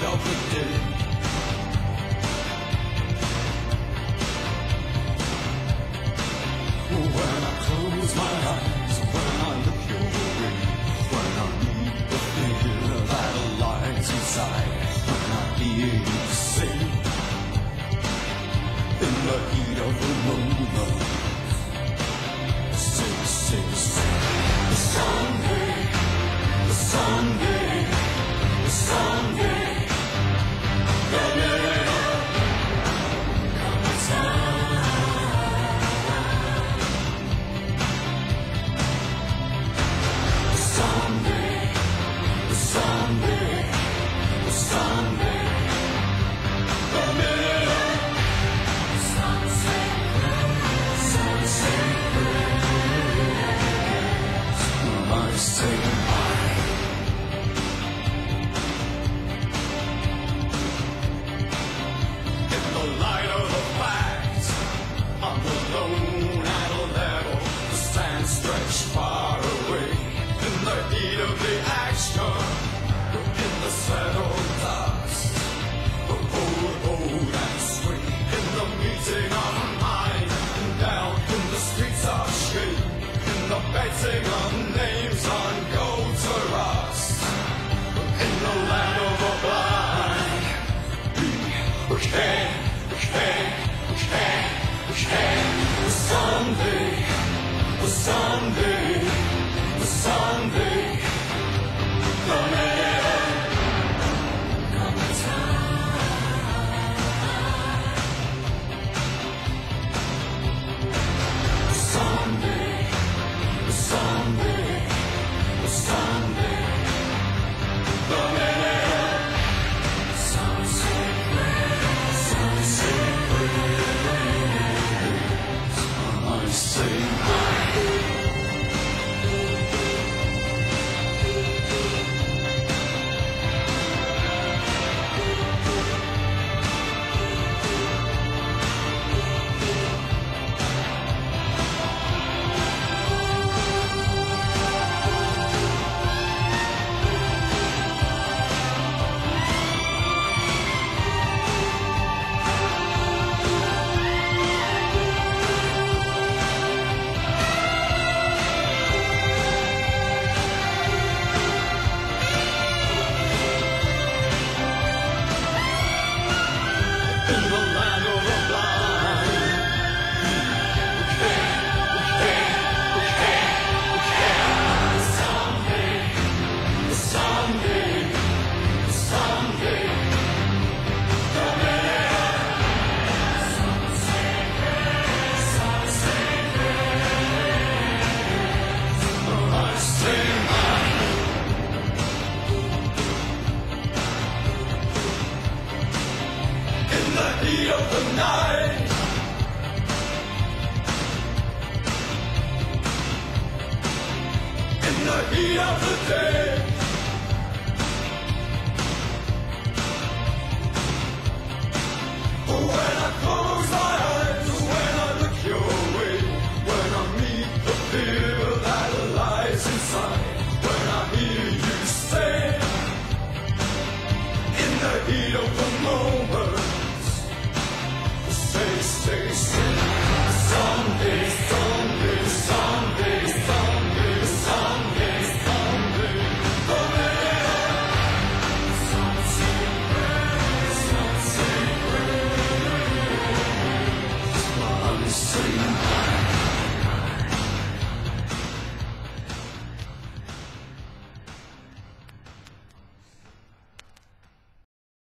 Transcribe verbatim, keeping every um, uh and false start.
of the day. When I close my eyes, when I look your way, when I meet the fear that lies inside, when I hear you sing in the heat of the moment, sing, sing, sing. Someday, someday, someday, the miracle comes Someday, someday, someday, the miracle, sunset, sunset, I say goodbye. In the light of the facts, I'm alone at a level, the sand stretched far away. In the heat of the action, in the settled dust, hold, hold and swing. In the meeting of mind, and down in the streets of shame, in the betting of names on gold to rust, in the land of the blind, we can, we can, we can, we can. Someday, someday, someday, the miracle comes Someday, someday, someday, the miracle, sunset, sunset, I say bye. Heat of the night, in the heat of the day, when I close my eyes, when I look your way, when I meet the fear that lies inside, when I hear you say, in the heat of the moment, Stay, stay, stay. Someday, someday, someday, someday, someday, someday, the miracle, sunset, sunset, I'm saying